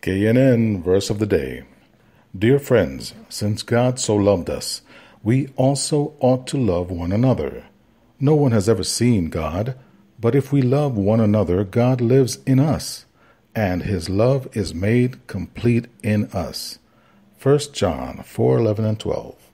KNN Verse of the Day. Dear friends, since God so loved us, we also ought to love one another. No one has ever seen God, but if we love one another, God lives in us, and his love is made complete in us. 1 John 4:11 and 12.